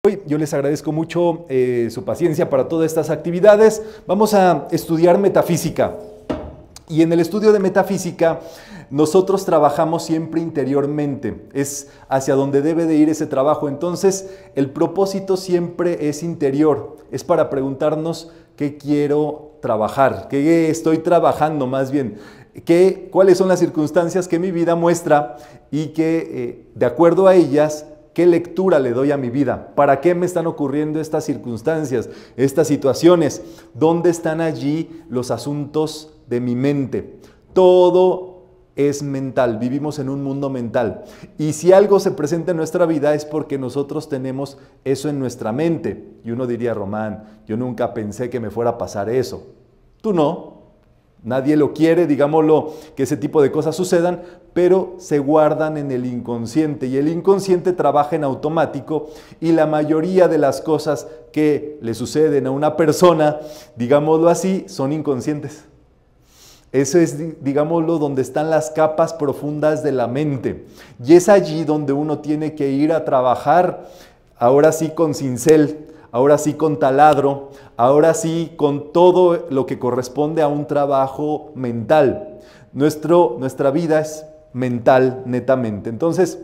Yo les agradezco mucho su paciencia para todas estas actividades. Vamos a estudiar metafísica. Y en el estudio de metafísica, nosotros trabajamos siempre interiormente. Es hacia donde debe de ir ese trabajo. Entonces, el propósito siempre es interior. Es para preguntarnos qué quiero trabajar, qué estoy trabajando más bien. Cuáles son las circunstancias que mi vida muestra y que, de acuerdo a ellas, ¿qué lectura le doy a mi vida? ¿Para qué me están ocurriendo estas circunstancias, estas situaciones? ¿Dónde están allí los asuntos de mi mente? Todo es mental, vivimos en un mundo mental. Y si algo se presenta en nuestra vida es porque nosotros tenemos eso en nuestra mente. Y uno diría, Román, yo nunca pensé que me fuera a pasar eso. Tú no. Nadie lo quiere, digámoslo, que ese tipo de cosas sucedan, pero se guardan en el inconsciente y el inconsciente trabaja en automático y la mayoría de las cosas que le suceden a una persona, digámoslo así, son inconscientes. Eso es, digámoslo, donde están las capas profundas de la mente y es allí donde uno tiene que ir a trabajar, ahora sí con cincel, ahora sí con taladro, ahora sí con todo lo que corresponde a un trabajo mental. Nuestra vida es mental netamente. Entonces,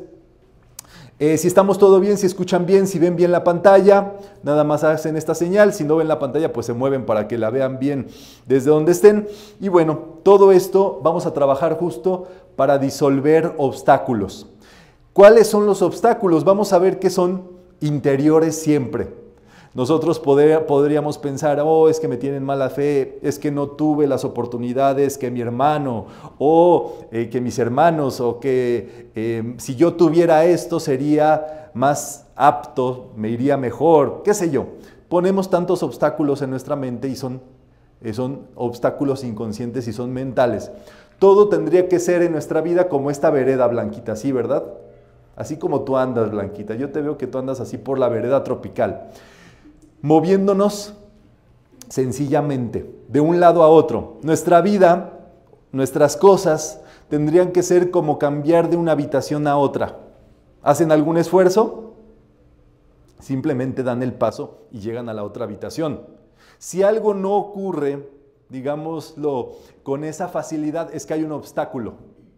si estamos todo bien, si escuchan bien, si ven bien la pantalla, nada más hacen esta señal. Si no ven la pantalla, pues se mueven para que la vean bien desde donde estén. Y bueno, todo esto vamos a trabajar justo para disolver obstáculos. ¿Cuáles son los obstáculos? Vamos a ver que son interiores siempre. Nosotros podríamos pensar, oh, es que me tienen mala fe, es que no tuve las oportunidades que mi hermano, o que mis hermanos, o que si yo tuviera esto sería más apto, me iría mejor, qué sé yo. Ponemos tantos obstáculos en nuestra mente y son obstáculos inconscientes y son mentales. Todo tendría que ser en nuestra vida como esta vereda, Blanquita, ¿sí, verdad? Así como tú andas, Blanquita, yo te veo que tú andas así por la vereda tropical. Moviéndonos sencillamente de un lado a otro. Nuestra vida, nuestras cosas tendrían que ser como cambiar de una habitación a otra. ¿Hacen algún esfuerzo? Simplemente dan el paso y llegan a la otra habitación. Si algo no ocurre, digámoslo, con esa facilidad, es que hay un obstáculo.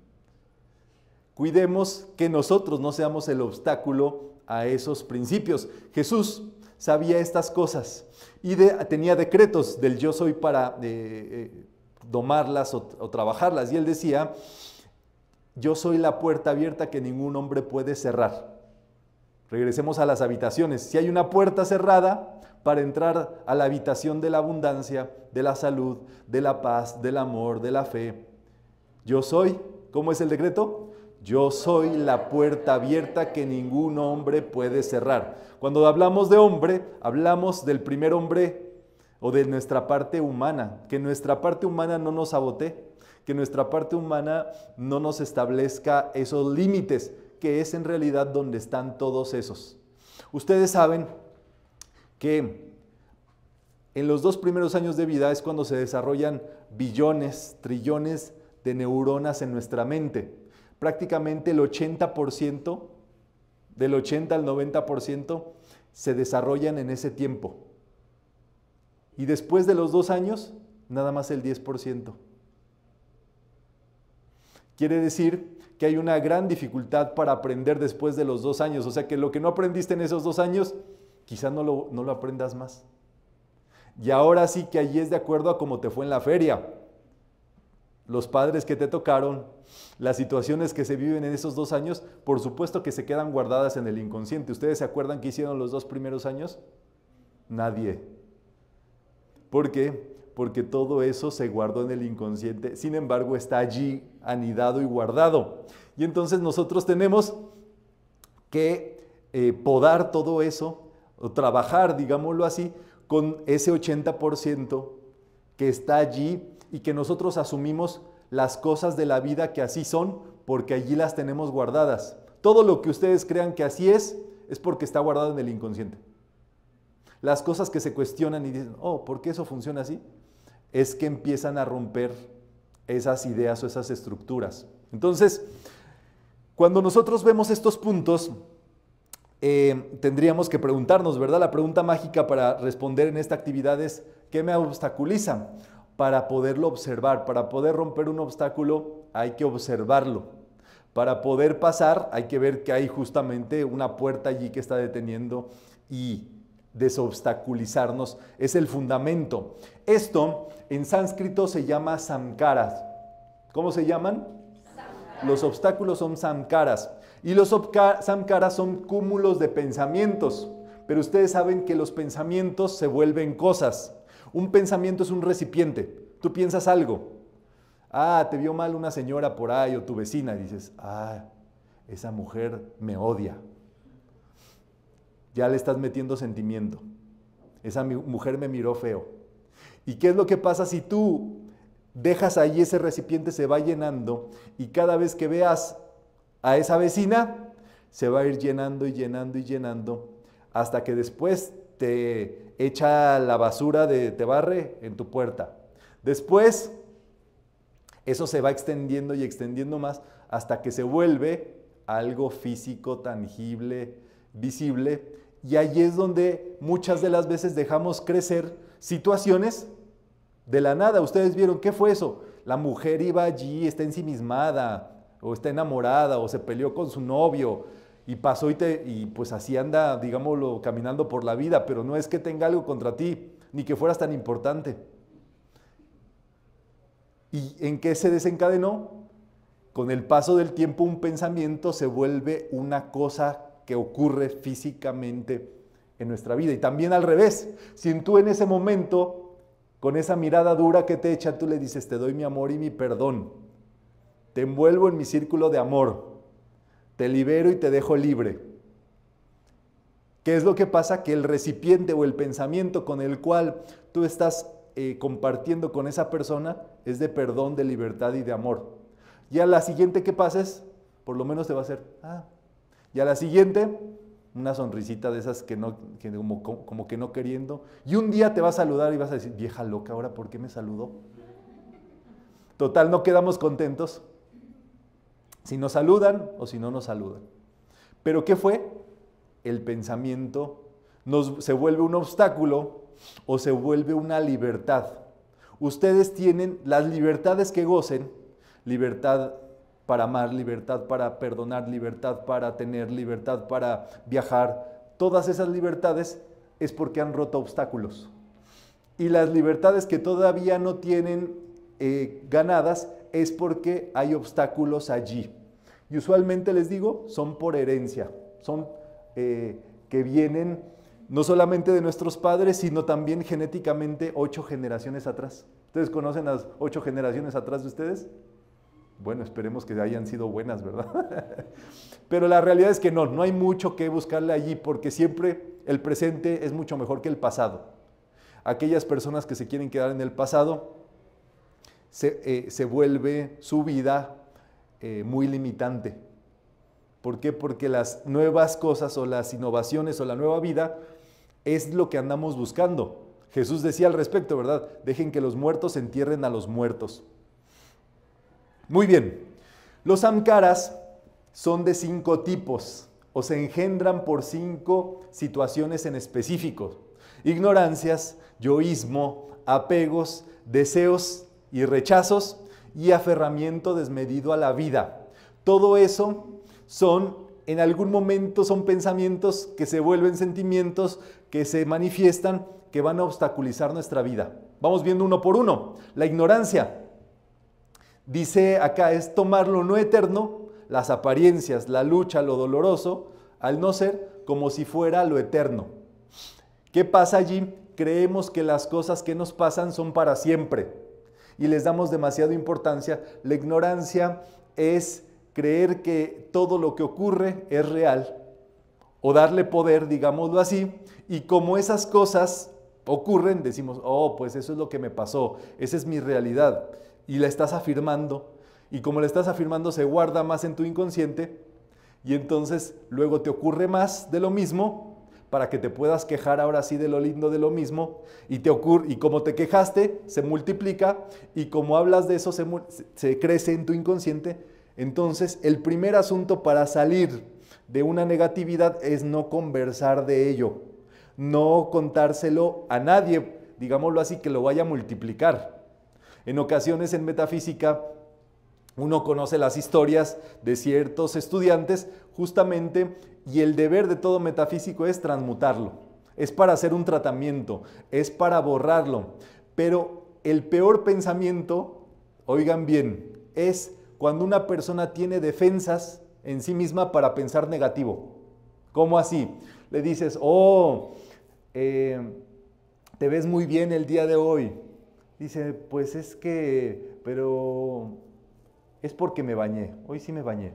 Cuidemos que nosotros no seamos el obstáculo a esos principios. Jesús sabía estas cosas y tenía decretos del yo soy para domarlas o trabajarlas. Y él decía, yo soy la puerta abierta que ningún hombre puede cerrar. Regresemos a las habitaciones. Si hay una puerta cerrada para entrar a la habitación de la abundancia, de la salud, de la paz, del amor, de la fe. Yo soy, ¿cómo es el decreto? Yo soy la puerta abierta que ningún hombre puede cerrar. Cuando hablamos de hombre, hablamos del primer hombre o de nuestra parte humana. Que nuestra parte humana no nos sabotee, que nuestra parte humana no nos establezca esos límites, que es en realidad donde están todos esos. Ustedes saben que en los 2 primeros años de vida es cuando se desarrollan billones, trillones de neuronas en nuestra mente. Prácticamente el 80%, del 80 al 90% se desarrollan en ese tiempo. Y después de los 2 años, nada más el 10%. Quiere decir que hay una gran dificultad para aprender después de los 2 años. O sea que lo que no aprendiste en esos 2 años, quizá no lo aprendas más. Y ahora sí que allí es de acuerdo a cómo te fue en la feria. Los padres que te tocaron, las situaciones que se viven en esos 2 años, por supuesto que se quedan guardadas en el inconsciente. ¿Ustedes se acuerdan qué hicieron los 2 primeros años? Nadie. ¿Por qué? Porque todo eso se guardó en el inconsciente. Sin embargo, está allí anidado y guardado. Y entonces nosotros tenemos que podar todo eso, o trabajar, digámoslo así, con ese 80% que está allí y que nosotros asumimos las cosas de la vida que así son, porque allí las tenemos guardadas. Todo lo que ustedes crean que así es porque está guardado en el inconsciente. Las cosas que se cuestionan y dicen, oh, ¿por qué eso funciona así? Es que empiezan a romper esas ideas o esas estructuras. Entonces, cuando nosotros vemos estos puntos, tendríamos que preguntarnos, ¿verdad? La pregunta mágica para responder en esta actividad es, ¿qué me obstaculiza? Para poderlo observar, para poder romper un obstáculo hay que observarlo. Para poder pasar hay que ver que hay justamente una puerta allí que está deteniendo y desobstaculizarnos. Es el fundamento. Esto en sánscrito se llama samkaras. ¿Cómo se llaman? Samkaras. Los obstáculos son samkaras. Y los samkaras son cúmulos de pensamientos. Pero ustedes saben que los pensamientos se vuelven cosas. Un pensamiento es un recipiente. Tú piensas algo. Ah, te vio mal una señora por ahí o tu vecina. Y dices, ah, esa mujer me odia. Ya le estás metiendo sentimiento. Esa mujer me miró feo. ¿Y qué es lo que pasa si tú dejas ahí ese recipiente se va llenando y cada vez que veas a esa vecina se va a ir llenando y llenando y llenando hasta que después te echa la basura, te barre en tu puerta. Después eso se va extendiendo y extendiendo más hasta que se vuelve algo físico, tangible, visible. Y ahí es donde muchas de las veces dejamos crecer situaciones de la nada. Ustedes vieron, ¿qué fue eso? La mujer iba allí, está ensimismada, o está enamorada, o se peleó con su novio, y pasó y pues así anda, digámoslo, caminando por la vida, pero no es que tenga algo contra ti, ni que fueras tan importante. ¿Y en qué se desencadenó? Con el paso del tiempo un pensamiento se vuelve una cosa que ocurre físicamente en nuestra vida. Y también al revés, si tú en ese momento, con esa mirada dura que te echa, tú le dices, te doy mi amor y mi perdón, te envuelvo en mi círculo de amor, te libero y te dejo libre. ¿Qué es lo que pasa? Que el recipiente o el pensamiento con el cual tú estás compartiendo con esa persona es de perdón, de libertad y de amor. Y a la siguiente que pases, por lo menos te va a hacer, y a la siguiente, una sonrisita de esas como que no queriendo. Y un día te va a saludar y vas a decir, vieja loca, ¿ahora por qué me saludó? Total, no quedamos contentos si nos saludan o si no nos saludan. ¿Pero qué fue? El pensamiento se vuelve un obstáculo o se vuelve una libertad. Ustedes tienen las libertades que gocen, libertad para amar, libertad para perdonar, libertad para tener, libertad para viajar. Todas esas libertades es porque han roto obstáculos. Y las libertades que todavía no tienen ganadas es porque hay obstáculos allí. Y usualmente les digo, son por herencia, son que vienen no solamente de nuestros padres, sino también genéticamente 8 generaciones atrás. ¿Ustedes conocen las 8 generaciones atrás de ustedes? Bueno, esperemos que hayan sido buenas, ¿verdad? Pero la realidad es que no hay mucho que buscarle allí, porque siempre el presente es mucho mejor que el pasado. Aquellas personas que se quieren quedar en el pasado, se vuelve su vida muy limitante. ¿Por qué? Porque las nuevas cosas o las innovaciones o la nueva vida es lo que andamos buscando. Jesús decía al respecto, ¿verdad? Dejen que los muertos entierren a los muertos. Muy bien, los samkaras son de 5 tipos o se engendran por 5 situaciones en específico. Ignorancias, yoísmo, apegos, deseos y rechazos y aferramiento desmedido a la vida. Todo eso en algún momento son pensamientos que se vuelven sentimientos, que se manifiestan, que van a obstaculizar nuestra vida. Vamos viendo uno por uno. La ignorancia. Dice acá, es tomar lo no eterno, las apariencias, la lucha, lo doloroso, al no ser como si fuera lo eterno. ¿Qué pasa allí? Creemos que las cosas que nos pasan son para siempre y les damos demasiada importancia. La ignorancia es creer que todo lo que ocurre es real o darle poder, digámoslo así, y como esas cosas ocurren, decimos, oh, pues eso es lo que me pasó, esa es mi realidad. Y la estás afirmando, y como la estás afirmando se guarda más en tu inconsciente, y entonces luego te ocurre más de lo mismo, para que te puedas quejar ahora sí de lo lindo de lo mismo, y como te quejaste, se multiplica, y como hablas de eso, se crece en tu inconsciente. Entonces, el primer asunto para salir de una negatividad es no conversar de ello, no contárselo a nadie, digámoslo así, que lo vaya a multiplicar. En ocasiones en metafísica uno conoce las historias de ciertos estudiantes justamente, y el deber de todo metafísico es transmutarlo, es para hacer un tratamiento, es para borrarlo. Pero el peor pensamiento, oigan bien, es cuando una persona tiene defensas en sí misma para pensar negativo. ¿Cómo así? Le dices, te ves muy bien el día de hoy. Dice, pues es que, pero es porque me bañé, hoy sí me bañé.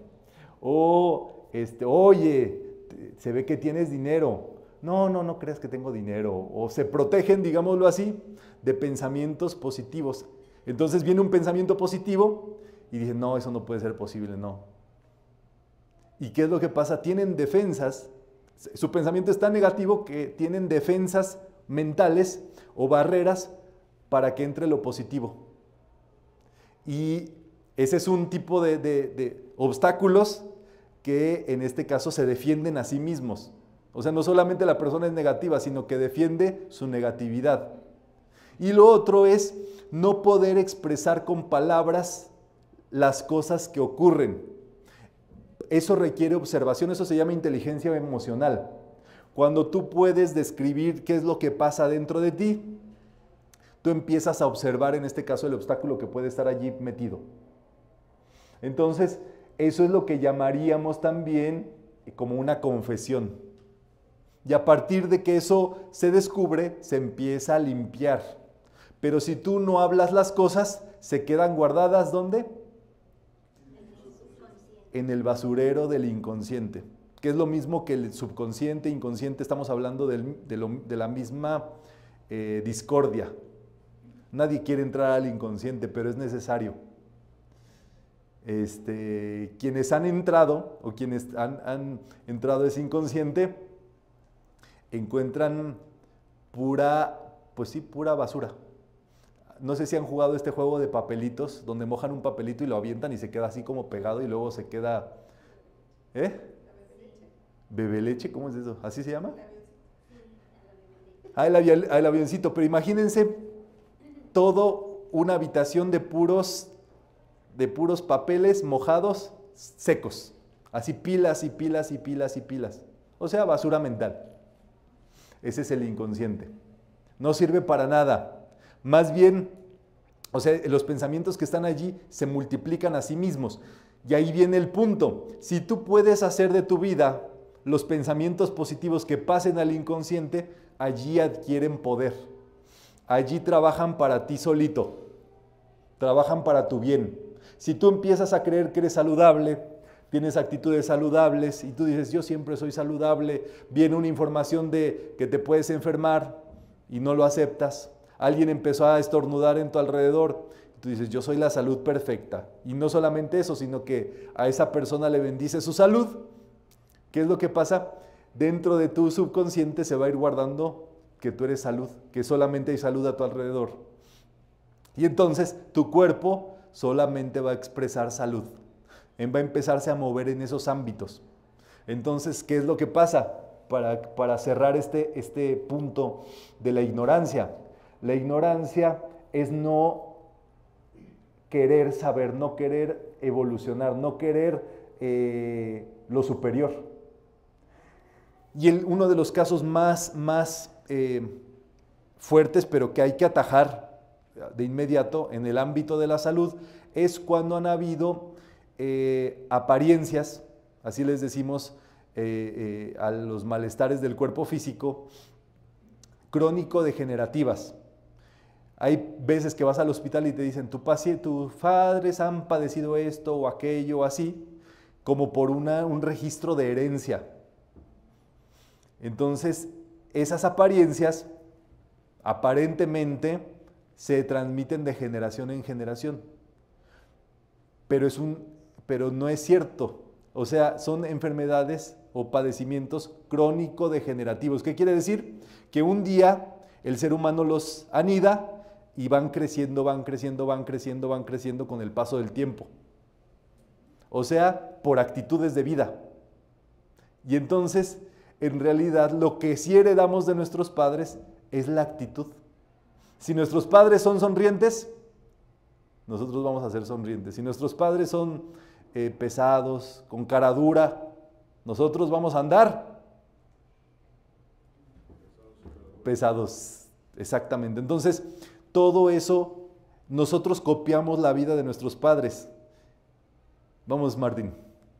Oye, se ve que tienes dinero. No creas que tengo dinero. O se protegen, digámoslo así, de pensamientos positivos. Entonces viene un pensamiento positivo y dicen, no, eso no puede ser posible, no. ¿Y qué es lo que pasa? Tienen defensas, su pensamiento es tan negativo que tienen defensas mentales o barreras para que entre lo positivo. Y ese es un tipo de obstáculos que en este caso se defienden a sí mismos. O sea, no solamente la persona es negativa, sino que defiende su negatividad. Y lo otro es no poder expresar con palabras las cosas que ocurren. Eso requiere observación, eso se llama inteligencia emocional. Cuando tú puedes describir qué es lo que pasa dentro de ti, tú empiezas a observar en este caso el obstáculo que puede estar allí metido. Entonces, eso es lo que llamaríamos también como una confesión. Y a partir de que eso se descubre, se empieza a limpiar. Pero si tú no hablas las cosas, se quedan guardadas, ¿dónde? En el basurero del inconsciente, que es lo mismo que el subconsciente, inconsciente, estamos hablando de la misma discordia. Nadie quiere entrar al inconsciente, pero es necesario. Quienes han entrado, o quienes han entrado a ese inconsciente, encuentran pura basura. No sé si han jugado este juego de papelitos, donde mojan un papelito y lo avientan y se queda así como pegado y luego se queda... ¿Bebeleche? ¿Cómo es eso? ¿Así se llama? El avioncito. Pero imagínense todo una habitación de puros papeles mojados, secos. Así pilas y pilas y pilas y pilas. O sea, basura mental. Ese es el inconsciente. No sirve para nada. Más bien, o sea, los pensamientos que están allí se multiplican a sí mismos. Y ahí viene el punto. Si tú puedes hacer de tu vida los pensamientos positivos que pasen al inconsciente, allí adquieren poder. Allí trabajan para ti solito. Trabajan para tu bien. Si tú empiezas a creer que eres saludable, tienes actitudes saludables y tú dices, yo siempre soy saludable, viene una información de que te puedes enfermar y no lo aceptas. Alguien empezó a estornudar en tu alrededor, tú dices, yo soy la salud perfecta. Y no solamente eso, sino que a esa persona le bendice su salud. ¿Qué es lo que pasa? Dentro de tu subconsciente se va a ir guardando que tú eres salud, que solamente hay salud a tu alrededor. Y entonces tu cuerpo solamente va a expresar salud. Va a empezarse a mover en esos ámbitos. Entonces, ¿qué es lo que pasa? Para cerrar este punto de la ignorancia. La ignorancia es no querer saber, no querer evolucionar, no querer lo superior. Y uno de los casos más fuertes, pero que hay que atajar de inmediato en el ámbito de la salud, es cuando han habido apariencias, así les decimos a los malestares del cuerpo físico, crónico-degenerativas. Hay veces que vas al hospital y te dicen, tus padres han padecido esto o aquello o así, como por un registro de herencia. Entonces, esas apariencias aparentemente se transmiten de generación en generación, pero no es cierto. O sea, son enfermedades o padecimientos crónico-degenerativos. ¿Qué quiere decir? Que un día el ser humano los anida y van creciendo con el paso del tiempo. O sea, por actitudes de vida. Y entonces, en realidad, lo que sí heredamos de nuestros padres es la actitud. Si nuestros padres son sonrientes, nosotros vamos a ser sonrientes. Si nuestros padres son pesados, con cara dura, nosotros vamos a andar pesados, exactamente. Entonces, todo eso, nosotros copiamos la vida de nuestros padres. Vamos, Martín.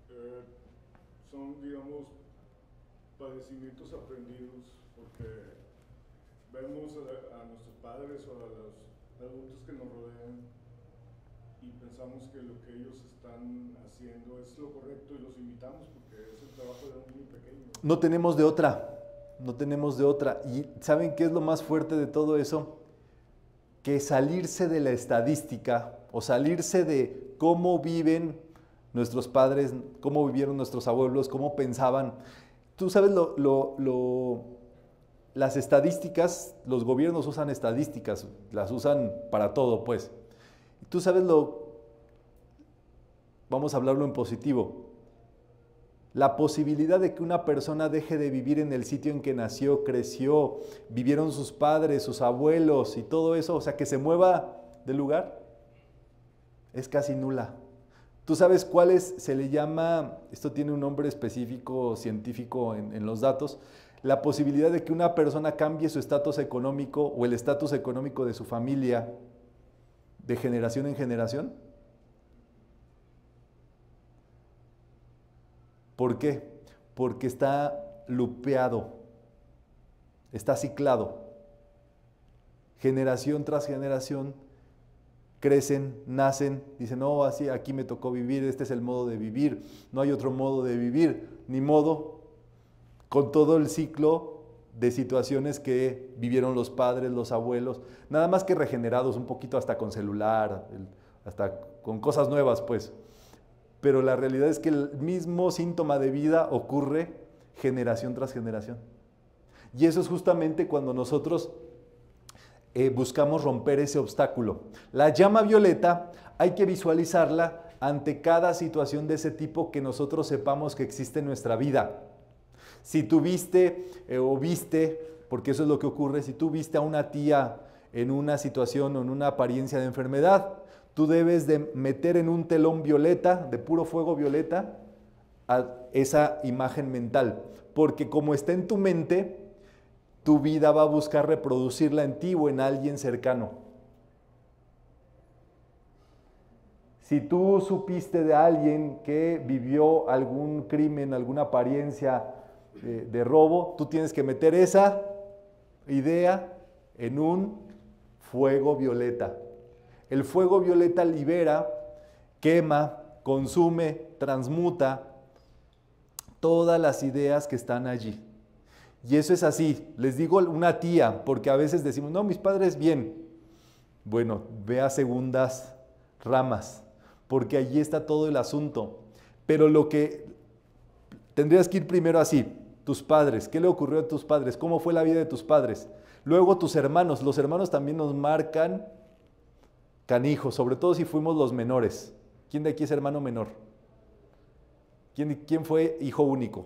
Son, digamos, padecimientos aprendidos, porque vemos a nuestros padres o a los adultos que nos rodean y pensamos que lo que ellos están haciendo es lo correcto y los imitamos porque es el trabajo de un niño pequeño. No tenemos de otra, no tenemos de otra. ¿Y saben qué es lo más fuerte de todo eso? Que salirse de la estadística o salirse de cómo viven nuestros padres, cómo vivieron nuestros abuelos, cómo pensaban. Tú sabes, las estadísticas, los gobiernos usan estadísticas, las usan para todo, pues. Tú sabes vamos a hablarlo en positivo, la posibilidad de que una persona deje de vivir en el sitio en que nació, creció, vivieron sus padres, sus abuelos y todo eso, o sea, que se mueva del lugar, es casi nula. ¿Tú sabes cuáles se le llama, esto tiene un nombre específico científico en los datos, la posibilidad de que una persona cambie su estatus económico o el estatus económico de su familia de generación en generación? ¿Por qué? Porque está lupeado, está ciclado. Generación tras generación crecen, nacen, dicen, no, así aquí me tocó vivir, este es el modo de vivir, no hay otro modo de vivir, ni modo, con todo el ciclo de situaciones que vivieron los padres, los abuelos, nada más que regenerados un poquito hasta con celular, hasta con cosas nuevas, pues. Pero la realidad es que el mismo síntoma de vida ocurre generación tras generación. Y eso es justamente cuando nosotros buscamos romper ese obstáculo. La llama violeta hay que visualizarla ante cada situación de ese tipo que nosotros sepamos que existe en nuestra vida. Si tú viste o viste, porque eso es lo que ocurre, si tú viste a una tía en una situación o en una apariencia de enfermedad, tú debes de meter en un telón violeta, de puro fuego violeta, a esa imagen mental. Porque como está en tu mente, tu vida va a buscar reproducirla en ti o en alguien cercano. Si tú supiste de alguien que vivió algún crimen, alguna apariencia de robo, tú tienes que meter esa idea en un fuego violeta. El fuego violeta libera, quema, consume, transmuta todas las ideas que están allí. Y eso es así. Les digo una tía, porque a veces decimos, no, mis padres bien. Bueno, ve a segundas ramas, porque allí está todo el asunto. Pero lo que tendrías que ir primero así, tus padres, ¿qué le ocurrió a tus padres? ¿Cómo fue la vida de tus padres? Luego tus hermanos, los hermanos también nos marcan canijos, sobre todo si fuimos los menores. ¿Quién de aquí es hermano menor? ¿Quién fue hijo único?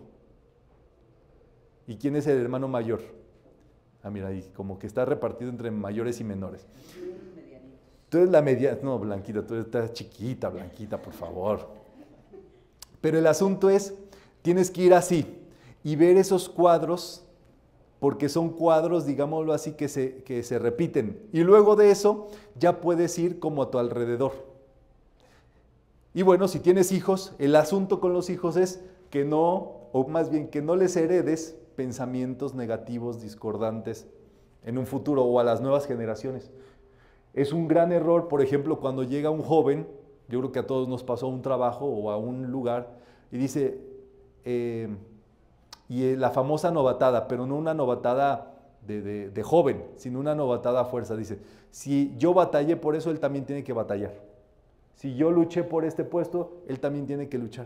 ¿Y quién es el hermano mayor? Ah, mira, ahí como que está repartido entre mayores y menores. Tú eres la media, no, Blanquita, tú estás chiquita, Blanquita, por favor. Pero el asunto es, tienes que ir así y ver esos cuadros, porque son cuadros, digámoslo así, que se repiten. Y luego de eso, ya puedes ir como a tu alrededor. Y bueno, si tienes hijos, el asunto con los hijos es que no, o más bien que no les heredes pensamientos negativos, discordantes en un futuro o a las nuevas generaciones. Es un gran error, por ejemplo, cuando llega un joven, yo creo que a todos nos pasó a un trabajo o a un lugar, y dice, la famosa novatada, pero no una novatada de joven, sino una novatada a fuerza. Dice, si yo batallé por eso, él también tiene que batallar. Si yo luché por este puesto, él también tiene que luchar.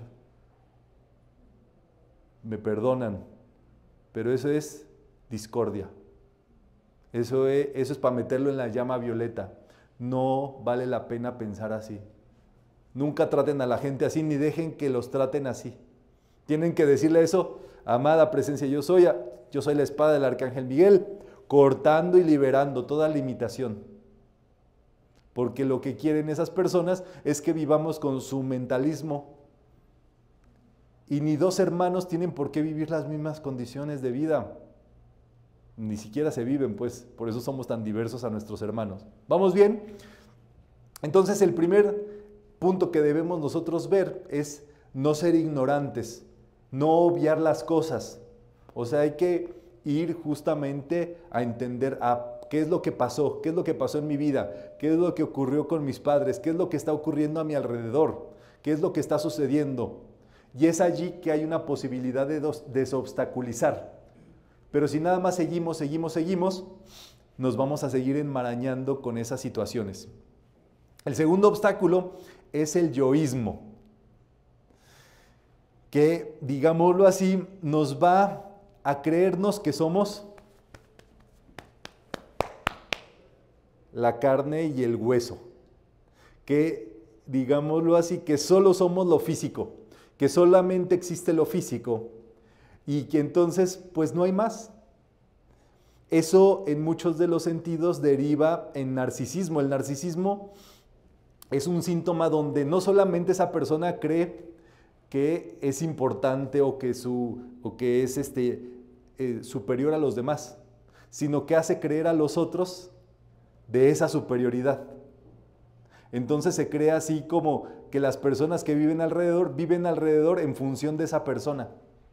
Me perdonan, pero eso es discordia. Eso es para meterlo en la llama violeta. No vale la pena pensar así. Nunca traten a la gente así, ni dejen que los traten así. Tienen que decirle eso amada presencia yo soy la espada del Arcángel Miguel, cortando y liberando toda limitación. Porque lo que quieren esas personas es que vivamos con su mentalismo. Y ni dos hermanos tienen por qué vivir las mismas condiciones de vida. Ni siquiera se viven, pues, por eso somos tan diversos a nuestros hermanos. ¿Vamos bien? Entonces, el primer punto que debemos nosotros ver es no ser ignorantes, no obviar las cosas. O sea, hay que ir justamente a entender qué es lo que pasó en mi vida, qué es lo que ocurrió con mis padres, qué es lo que está ocurriendo a mi alrededor, qué es lo que está sucediendo. Y es allí que hay una posibilidad de desobstaculizar. Pero si nada más seguimos, nos vamos a seguir enmarañando con esas situaciones. El segundo obstáculo es el yoísmo, que, digámoslo así, nos va a creernos que somos la carne y el hueso, que, digámoslo así, que solo somos lo físico, que solamente existe lo físico y que entonces pues no hay más. Eso en muchos de los sentidos deriva en narcisismo. El narcisismo es un síntoma donde no solamente esa persona cree que es importante o que es superior a los demás, sino que hace creer a los otros de esa superioridad. Entonces se crea así como que las personas que viven alrededor en función de esa persona.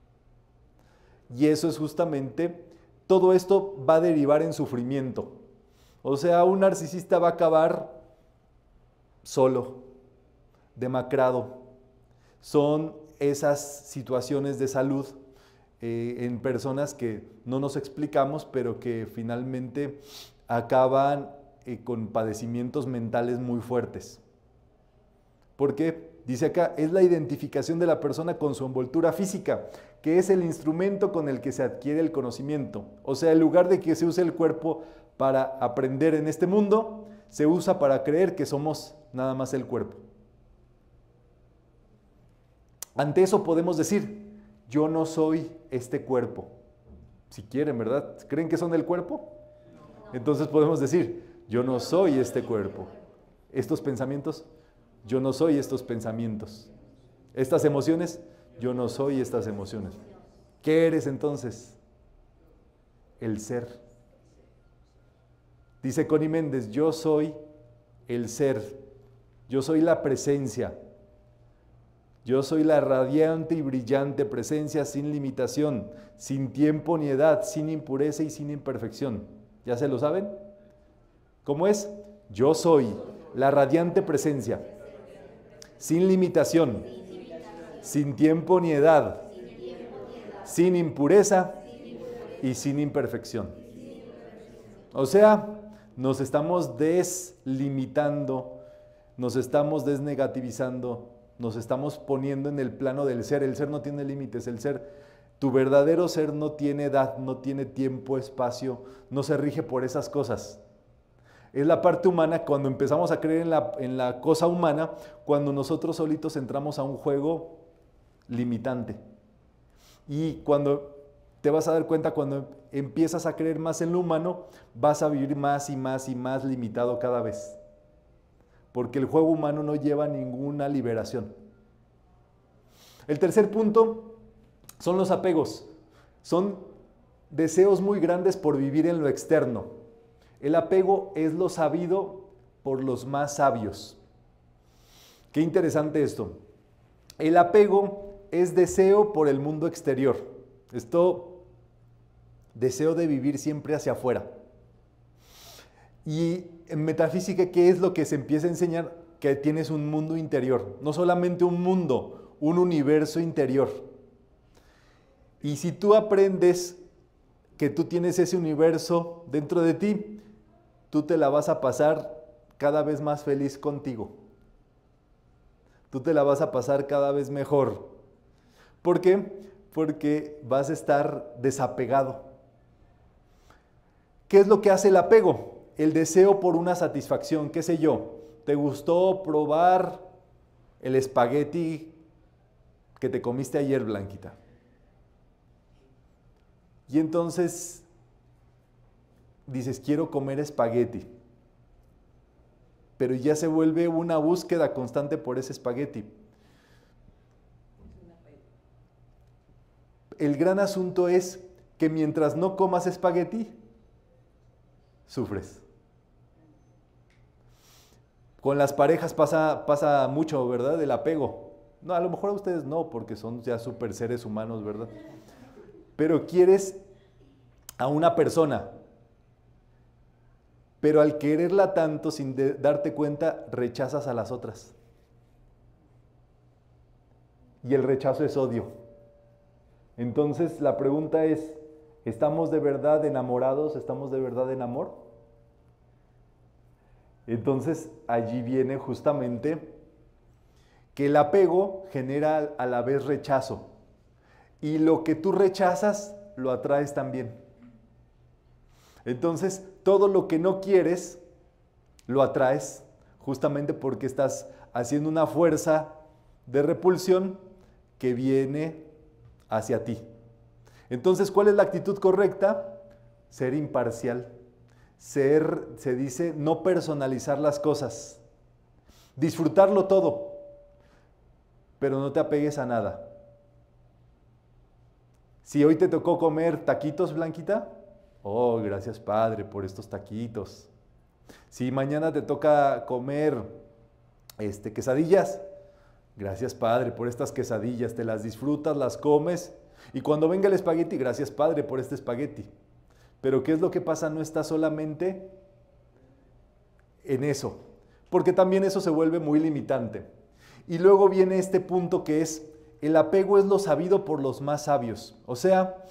Y eso es justamente, todo esto va a derivar en sufrimiento. O sea, un narcisista va a acabar solo, demacrado. Son esas situaciones de salud en personas que no nos explicamos, pero que finalmente acaban con padecimientos mentales muy fuertes. ¿Por qué? Dice acá, es la identificación de la persona con su envoltura física, que es el instrumento con el que se adquiere el conocimiento. O sea, en lugar de que se use el cuerpo para aprender en este mundo, se usa para creer que somos nada más el cuerpo. Ante eso podemos decir, yo no soy este cuerpo. Si quieren, ¿verdad? ¿Creen que son el cuerpo? Entonces podemos decir, yo no soy este cuerpo. Estos pensamientos, yo no soy estos pensamientos. Estas emociones, yo no soy estas emociones. ¿Qué eres entonces? El ser. Dice Connie Méndez, yo soy el ser. Yo soy la presencia. Yo soy la radiante y brillante presencia sin limitación, sin tiempo ni edad, sin impureza y sin imperfección. ¿Ya se lo saben? ¿Cómo es? Yo soy la radiante presencia, sin limitación, sin tiempo ni edad, sin impureza y sin imperfección. O sea, nos estamos deslimitando, nos estamos desnegativizando, nos estamos poniendo en el plano del ser. El ser no tiene límites, el ser, tu verdadero ser no tiene edad, no tiene tiempo, espacio, no se rige por esas cosas. Es la parte humana, cuando empezamos a creer en la cosa humana, cuando nosotros solitos entramos a un juego limitante. Y cuando te vas a dar cuenta, cuando empiezas a creer más en lo humano, vas a vivir más y más y más limitado cada vez. Porque el juego humano no lleva ninguna liberación. El tercer punto son los apegos. Son deseos muy grandes por vivir en lo externo. El apego es lo sabido por los más sabios. Qué interesante esto. El apego es deseo por el mundo exterior. Deseo de vivir siempre hacia afuera. Y en metafísica, ¿qué es lo que se empieza a enseñar? Que tienes un mundo interior. No solamente un mundo, un universo interior. Y si tú aprendes que tú tienes ese universo dentro de ti, tú te la vas a pasar cada vez más feliz contigo. Tú te la vas a pasar cada vez mejor. ¿Por qué? Porque vas a estar desapegado. ¿Qué es lo que hace el apego? El deseo por una satisfacción, qué sé yo. ¿Te gustó probar el espagueti que te comiste ayer, Blanquita? Y entonces dices, quiero comer espagueti. Pero ya se vuelve una búsqueda constante por ese espagueti. El gran asunto es que mientras no comas espagueti, sufres. Con las parejas pasa mucho, ¿verdad? El apego. No, a lo mejor a ustedes no, porque son ya súper seres humanos, ¿verdad? Pero quieres a una persona, pero al quererla tanto, sin darte cuenta, rechazas a las otras. Y el rechazo es odio. Entonces la pregunta es, ¿estamos de verdad enamorados? ¿Estamos de verdad en amor? Entonces allí viene justamente que el apego genera a la vez rechazo. Y lo que tú rechazas, lo atraes también. Entonces, todo lo que no quieres, lo atraes, justamente porque estás haciendo una fuerza de repulsión que viene hacia ti. Entonces, ¿cuál es la actitud correcta? Ser imparcial. Se dice, no personalizar las cosas. Disfrutarlo todo, pero no te apegues a nada. Si hoy te tocó comer taquitos, Blanquita, oh, gracias Padre por estos taquitos. Si mañana te toca comer quesadillas, gracias Padre por estas quesadillas, te las disfrutas, las comes. Y cuando venga el espagueti, gracias Padre por este espagueti. Pero ¿qué es lo que pasa? No está solamente en eso, porque también eso se vuelve muy limitante. Y luego viene este punto que es, el apego es lo sabido por los más sabios. O sea,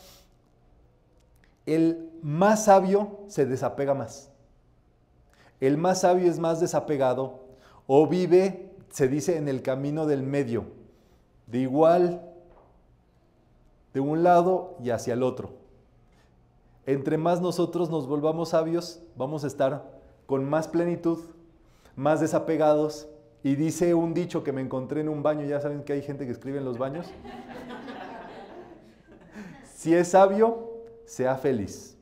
el más sabio se desapega más. El más sabio es más desapegado o vive, se dice, en el camino del medio, de igual, de un lado y hacia el otro. Entre más nosotros nos volvamos sabios, vamos a estar con más plenitud, más desapegados. Y dice un dicho que me encontré en un baño, ya saben que hay gente que escribe en los baños. Si es sabio, sea feliz.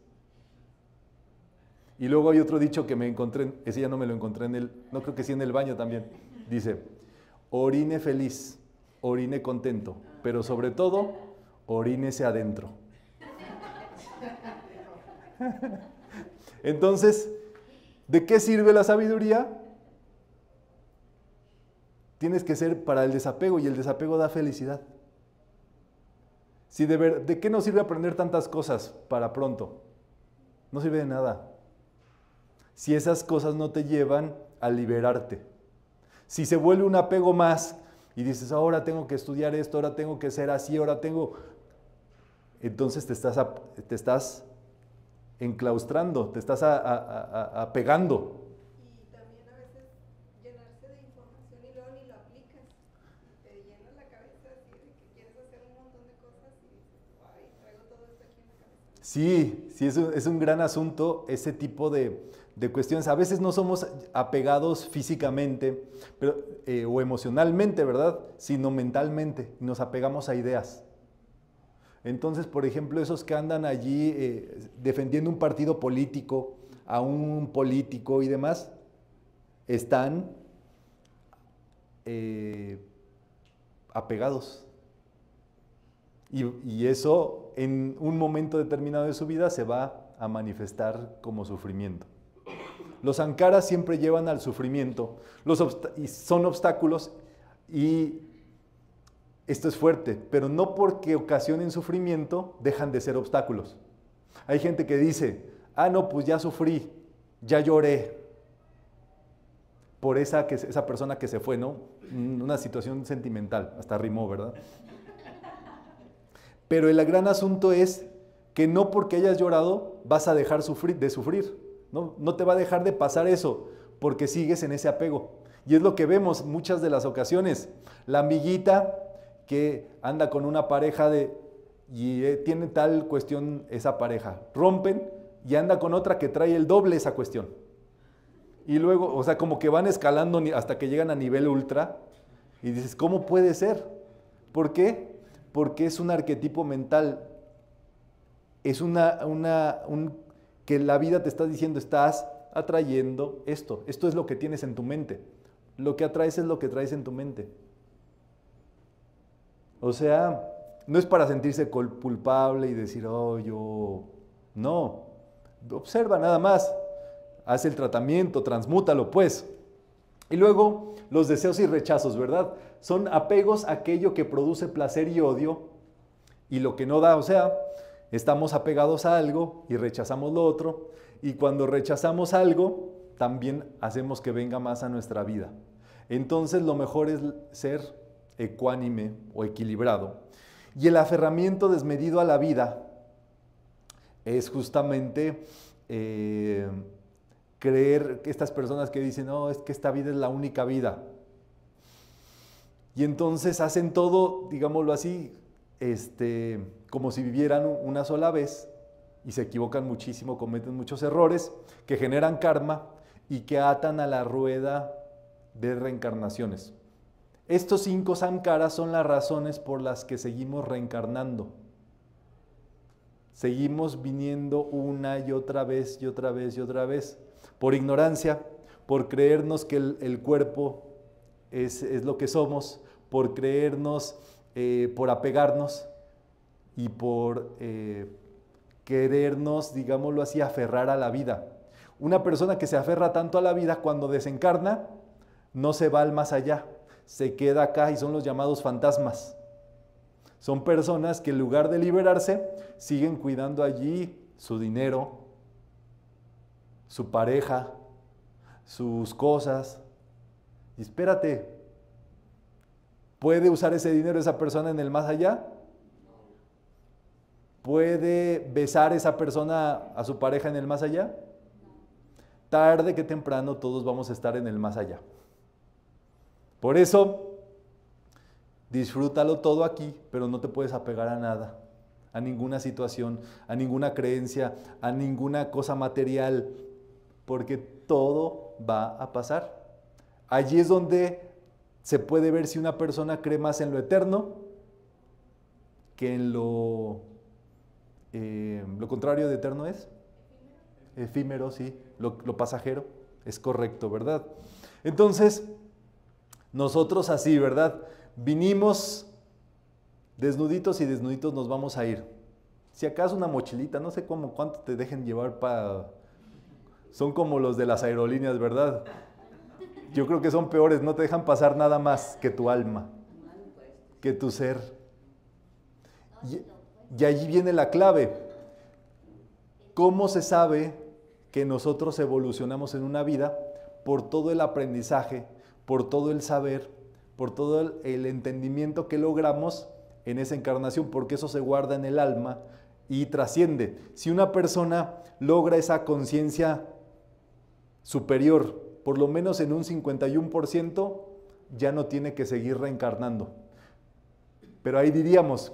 Y luego hay otro dicho que me encontré, ese ya no me lo encontré no creo que sí en el baño también. Dice, orine feliz, orine contento, pero sobre todo, orínese adentro. Entonces, ¿de qué sirve la sabiduría? Tienes que ser para el desapego y el desapego da felicidad. Si ¿de qué nos sirve aprender tantas cosas para pronto? No sirve de nada. Si esas cosas no te llevan a liberarte. Si se vuelve un apego más y dices, ahora tengo que estudiar esto, ahora tengo que ser así, ahora tengo... Entonces te estás enclaustrando, te estás apegando. Y también a veces llenarse de información y luego ni lo aplicas. Te llenas la cabeza así de que quieres hacer un montón de cosas y dices, ay, traigo todo esto aquí en la cabeza. Sí, es un gran asunto ese tipo de cuestiones. A veces no somos apegados físicamente o emocionalmente, ¿verdad? Sino mentalmente. Nos apegamos a ideas. Entonces, por ejemplo, esos que andan allí defendiendo un partido político, a un político y demás, están apegados. Y eso en un momento determinado de su vida se va a manifestar como sufrimiento. Los sankaras siempre llevan al sufrimiento, y son obstáculos y esto es fuerte, pero no porque ocasionen sufrimiento dejan de ser obstáculos. Hay gente que dice, no, pues ya sufrí, ya lloré por esa persona que se fue, ¿no? Una situación sentimental, hasta rimó, ¿verdad? Pero el gran asunto es que no porque hayas llorado vas a dejar de sufrir, ¿no? No te va a dejar de pasar eso, porque sigues en ese apego. Y es lo que vemos muchas de las ocasiones. La amiguita que anda con una pareja y tiene tal cuestión esa pareja, rompen y anda con otra que trae el doble esa cuestión. Y luego, o sea, como que van escalando hasta que llegan a nivel ultra y dices, ¿cómo puede ser? ¿Por qué? Porque es un arquetipo mental. es que la vida te está diciendo, estás atrayendo esto. Esto es lo que tienes en tu mente. Lo que atraes es lo que traes en tu mente. O sea, no es para sentirse culpable y decir, oh, yo... No, observa nada más. Haz el tratamiento, transmútalo pues. Y luego, los deseos y rechazos, ¿verdad? Son apegos a aquello que produce placer y odio y lo que no da. O sea, estamos apegados a algo y rechazamos lo otro. Y cuando rechazamos algo, también hacemos que venga más a nuestra vida. Entonces, lo mejor es ser ecuánime o equilibrado. Y el aferramiento desmedido a la vida es justamente creer que estas personas que dicen, no, es que esta vida es la única vida. Y entonces hacen todo, digámoslo así, como si vivieran una sola vez y se equivocan muchísimo, cometen muchos errores que generan karma y que atan a la rueda de reencarnaciones. Estos 5 sankaras son las razones por las que seguimos reencarnando. Seguimos viniendo una y otra vez y otra vez y otra vez. Por ignorancia, por creernos que el cuerpo es lo que somos, por creernos, por apegarnos y por querernos, digámoslo así, aferrar a la vida. Una persona que se aferra tanto a la vida, cuando desencarna, no se va al más allá, se queda acá y son los llamados fantasmas. Son personas que en lugar de liberarse, siguen cuidando allí su dinero, su pareja, sus cosas. Y espérate, ¿puede usar ese dinero esa persona en el más allá? ¿Puede besar esa persona a su pareja en el más allá? Tarde que temprano todos vamos a estar en el más allá. Por eso, disfrútalo todo aquí, pero no te puedes apegar a nada, a ninguna situación, a ninguna creencia, a ninguna cosa material, porque todo va a pasar. Allí es donde se puede ver si una persona cree más en lo eterno que en lo contrario de eterno es. Efímero, sí, lo pasajero, es correcto, ¿verdad? Entonces, nosotros así, ¿verdad? Vinimos desnuditos y desnuditos nos vamos a ir. Si acaso una mochilita, no sé cuánto te dejen llevar para... Son como los de las aerolíneas, ¿verdad? Yo creo que son peores, no te dejan pasar nada más que tu alma, que tu ser. Y allí viene la clave. ¿Cómo se sabe que nosotros evolucionamos en una vida? Por todo el aprendizaje, por todo el saber, por todo el entendimiento que logramos en esa encarnación, porque eso se guarda en el alma y trasciende. Si una persona logra esa conciencia superior, por lo menos en un 51%, ya no tiene que seguir reencarnando. Pero ahí diríamos,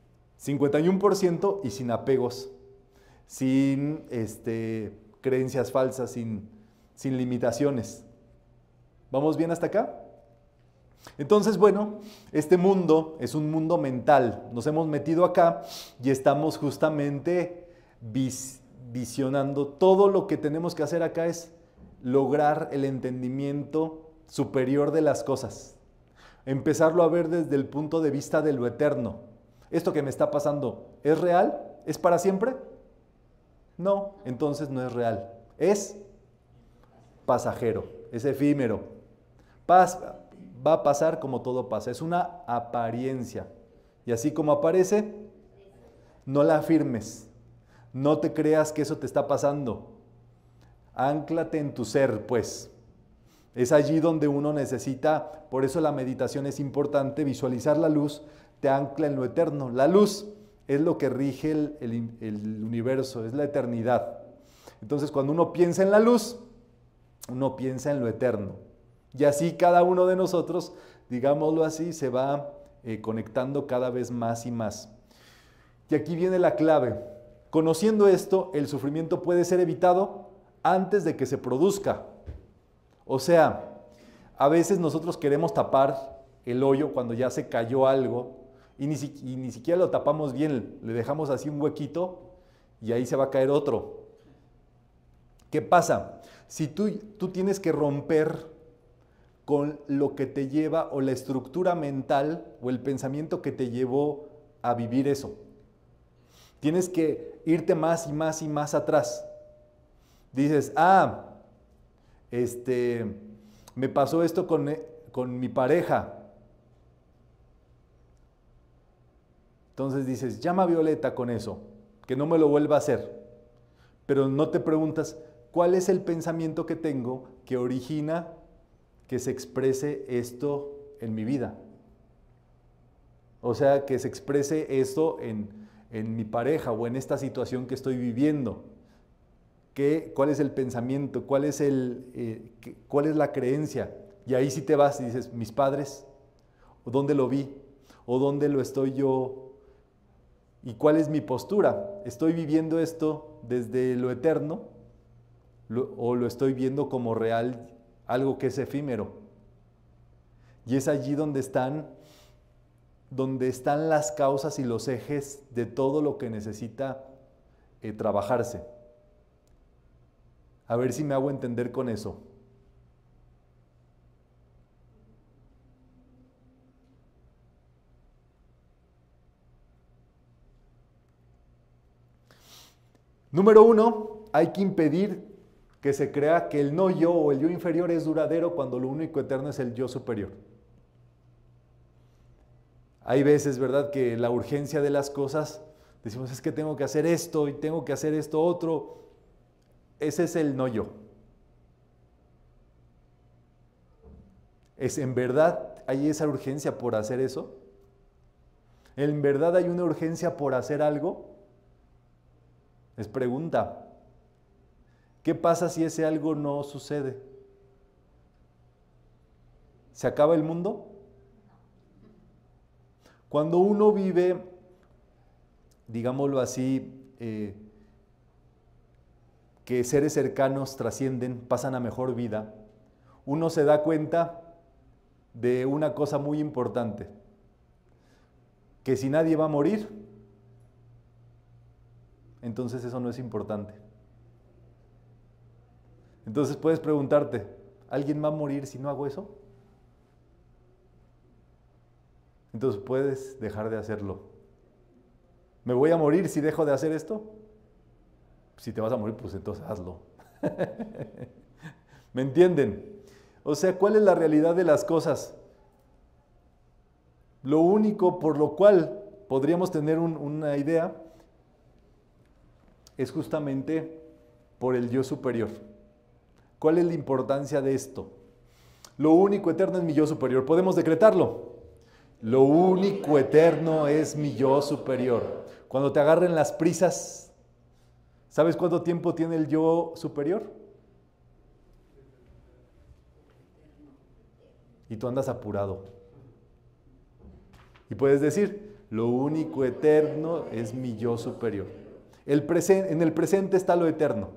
51% y sin apegos, sin creencias falsas, sin limitaciones. ¿Vamos bien hasta acá? Entonces, bueno, este mundo es un mundo mental. Nos hemos metido acá y estamos justamente visionando. Todo lo que tenemos que hacer acá es lograr el entendimiento superior de las cosas. Empezarlo a ver desde el punto de vista de lo eterno. ¿Esto que me está pasando es real? ¿Es para siempre? No, entonces no es real. Es pasajero, es efímero. Va a pasar como todo pasa, es una apariencia. Y así como aparece, no la afirmes, no te creas que eso te está pasando. Ánclate en tu ser, pues. Es allí donde uno necesita, por eso la meditación es importante, visualizar la luz, te ancla en lo eterno. La luz es lo que rige el universo, es la eternidad. Entonces, cuando uno piensa en la luz, uno piensa en lo eterno. Y así cada uno de nosotros, digámoslo así, se va conectando cada vez más y más. Y aquí viene la clave. Conociendo esto, el sufrimiento puede ser evitado antes de que se produzca. O sea, a veces nosotros queremos tapar el hoyo cuando ya se cayó algo y ni siquiera lo tapamos bien, le dejamos así un huequito y ahí se va a caer otro. ¿Qué pasa? Si tú tienes que romper con lo que te lleva o la estructura mental o el pensamiento que te llevó a vivir eso. Tienes que irte más y más y más atrás. Dices, me pasó esto con mi pareja. Entonces dices, llama a Violeta con eso, que no me lo vuelva a hacer. Pero no te preguntas, ¿cuál es el pensamiento que tengo que origina que se exprese esto en mi vida? O sea, que se exprese esto en mi pareja o en esta situación que estoy viviendo. ¿Cuál es el pensamiento? ¿Cuál es la creencia? Y ahí sí te vas y dices, mis padres, ¿o dónde lo vi? ¿O dónde lo estoy yo? ¿Y cuál es mi postura? ¿Estoy viviendo esto desde lo eterno? ¿O lo estoy viendo como real, algo que es efímero? Y es allí donde están las causas y los ejes de todo lo que necesita trabajarse. A ver si me hago entender con eso. Número 1, hay que impedir que se crea que el no yo o el yo inferior es duradero cuando lo único eterno es el yo superior. Hay veces, ¿verdad?, que la urgencia de las cosas, decimos, es que tengo que hacer esto y tengo que hacer esto otro. Ese es el no yo. ¿En verdad hay esa urgencia por hacer eso? ¿En verdad hay una urgencia por hacer algo? Es pregunta. ¿Qué pasa si ese algo no sucede? ¿Se acaba el mundo? Cuando uno vive, digámoslo así, que seres cercanos trascienden, pasan a mejor vida, uno se da cuenta de una cosa muy importante, que si nadie va a morir, entonces eso no es importante. Entonces puedes preguntarte, ¿alguien va a morir si no hago eso? Entonces puedes dejar de hacerlo. ¿Me voy a morir si dejo de hacer esto? Si te vas a morir, pues entonces hazlo. ¿Me entienden? O sea, ¿cuál es la realidad de las cosas? Lo único por lo cual podríamos tener una idea es justamente por el yo superior. ¿Cuál es la importancia de esto? Lo único eterno es mi yo superior. ¿Podemos decretarlo? Lo único eterno es mi yo superior. Cuando te agarren las prisas, ¿sabes cuánto tiempo tiene el yo superior? Y tú andas apurado. Y puedes decir, lo único eterno es mi yo superior. En el presente está lo eterno.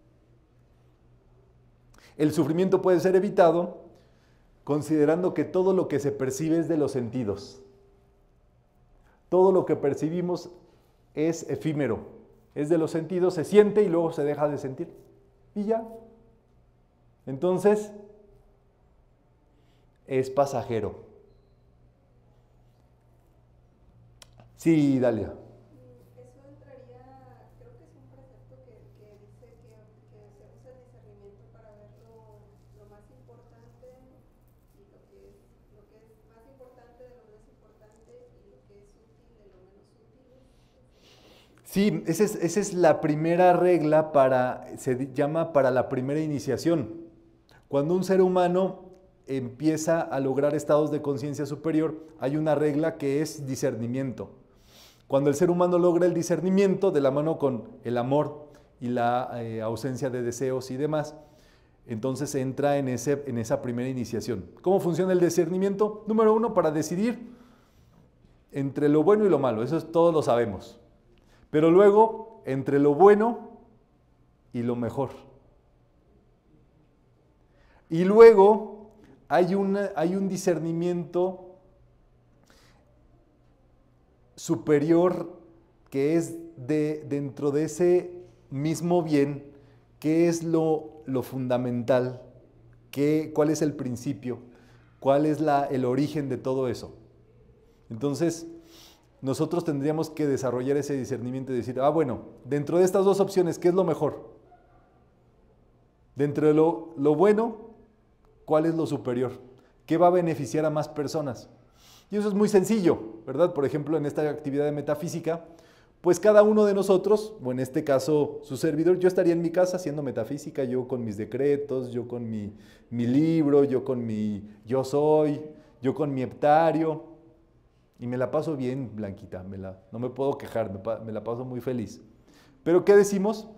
El sufrimiento puede ser evitado considerando que todo lo que se percibe es de los sentidos. Todo lo que percibimos es efímero, es de los sentidos, se siente y luego se deja de sentir. Y ya. Entonces, es pasajero. Sí, Dalia. Eso entraría, creo que es un precepto que dice que se usa el discernimiento para ver lo más importante y lo que es más importante de lo menos importante y lo que es útil de lo menos útil. Sí, esa es la primera regla se llama para la primera iniciación. Cuando un ser humano empieza a lograr estados de conciencia superior, hay una regla que es discernimiento. Cuando el ser humano logra el discernimiento de la mano con el amor y la ausencia de deseos y demás, entonces entra en esa primera iniciación. ¿Cómo funciona el discernimiento? Número 1, para decidir entre lo bueno y lo malo, eso todos lo sabemos. Pero luego, entre lo bueno y lo mejor. Y luego hay un discernimiento superior que es dentro de ese mismo bien, qué es lo fundamental, cuál es el principio, cuál es el origen de todo eso. Entonces, nosotros tendríamos que desarrollar ese discernimiento y decir, bueno, dentro de estas dos opciones, ¿qué es lo mejor? Dentro de lo bueno, ¿cuál es lo superior? ¿Qué va a beneficiar a más personas? Y eso es muy sencillo, ¿verdad? Por ejemplo, en esta actividad de metafísica, pues cada uno de nosotros, o en este caso su servidor, yo estaría en mi casa haciendo metafísica, yo con mis decretos, yo con mi libro, yo con mi yo soy, yo con mi heptario, y me la paso bien, Blanquita, no me puedo quejar, me la paso muy feliz. Pero ¿qué decimos?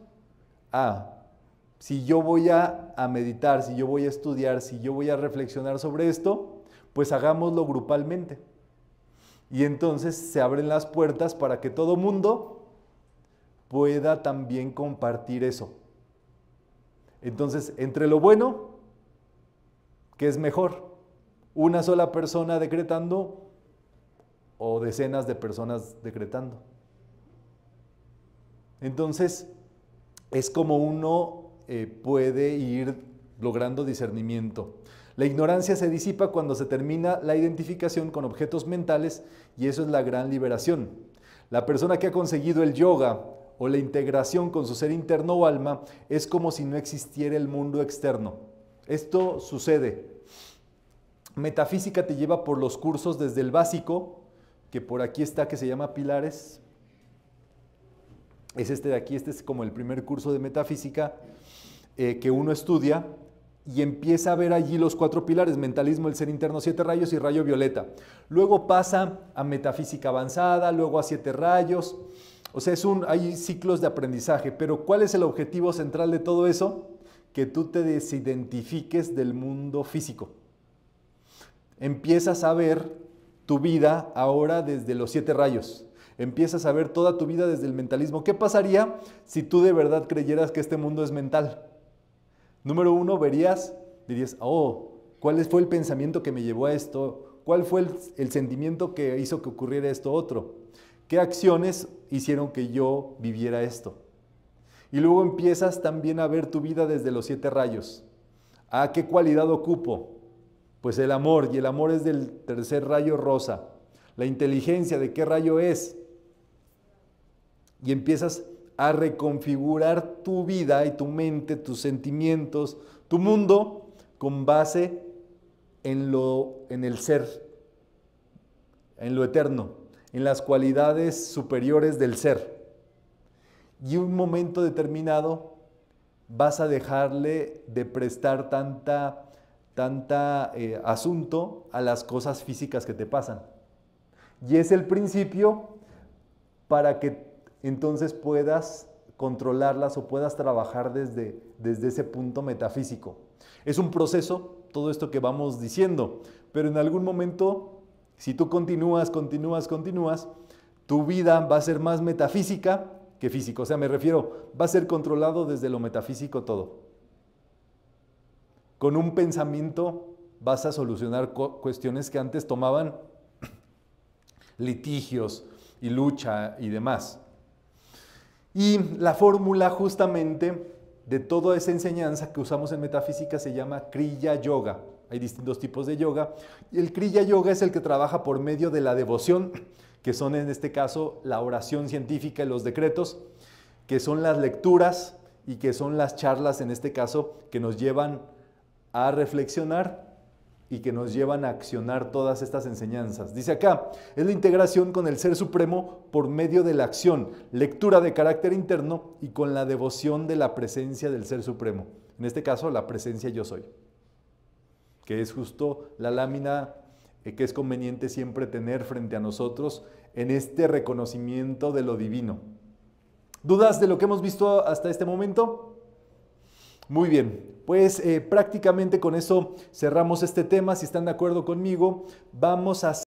Si yo voy a meditar, si yo voy a estudiar, si yo voy a reflexionar sobre esto, pues hagámoslo grupalmente. Y entonces se abren las puertas para que todo mundo pueda también compartir eso. Entonces, entre lo bueno, ¿qué es mejor? ¿Una sola persona decretando o decenas de personas decretando? Entonces, es como uno puede ir logrando discernimiento. La ignorancia se disipa cuando se termina la identificación con objetos mentales y eso es la gran liberación. La persona que ha conseguido el yoga o la integración con su ser interno o alma es como si no existiera el mundo externo. Esto sucede. Metafísica te lleva por los cursos desde el básico, que por aquí está, que se llama Pilares. Es este de aquí, este es como el primer curso de metafísica que uno estudia. Y empieza a ver allí los 4 pilares: mentalismo, el ser interno, 7 rayos y rayo violeta. Luego pasa a metafísica avanzada, luego a 7 rayos. O sea, hay ciclos de aprendizaje. Pero ¿cuál es el objetivo central de todo eso? Que tú te desidentifiques del mundo físico. Empiezas a ver tu vida ahora desde los 7 rayos. Empiezas a ver toda tu vida desde el mentalismo. ¿Qué pasaría si tú de verdad creyeras que este mundo es mental? Número 1, dirías, ¿cuál fue el pensamiento que me llevó a esto? ¿Cuál fue el sentimiento que hizo que ocurriera esto otro? ¿Qué acciones hicieron que yo viviera esto? Y luego empiezas también a ver tu vida desde los 7 rayos. ¿Qué cualidad ocupo? Pues el amor, y el amor es del tercer rayo rosa. La inteligencia, ¿de qué rayo es? Y empiezas a reconfigurar tu vida y tu mente, tus sentimientos, tu mundo, con base en el ser, en lo eterno, en las cualidades superiores del ser. Y en un momento determinado vas a dejarle de prestar tanta asunto a las cosas físicas que te pasan. Y es el principio para que entonces puedas controlarlas o puedas trabajar desde ese punto metafísico. Es un proceso, todo esto que vamos diciendo, pero en algún momento, si tú continúas, tu vida va a ser más metafísica que físico. O sea, me refiero, va a ser controlado desde lo metafísico todo. Con un pensamiento vas a solucionar cuestiones que antes tomaban litigios y lucha y demás. Y la fórmula justamente de toda esa enseñanza que usamos en metafísica se llama Kriya Yoga. Hay distintos tipos de yoga. Y el Kriya Yoga es el que trabaja por medio de la devoción, que son en este caso la oración científica y los decretos, que son las lecturas y que son las charlas en este caso que nos llevan a reflexionar y que nos llevan a accionar todas estas enseñanzas. Dice acá, es la integración con el Ser Supremo por medio de la acción, lectura de carácter interno y con la devoción de la presencia del Ser Supremo. En este caso, la presencia yo soy, que es justo la lámina que es conveniente siempre tener frente a nosotros en este reconocimiento de lo divino. ¿Dudas de lo que hemos visto hasta este momento? Muy bien, pues prácticamente con eso cerramos este tema. Si están de acuerdo conmigo, vamos a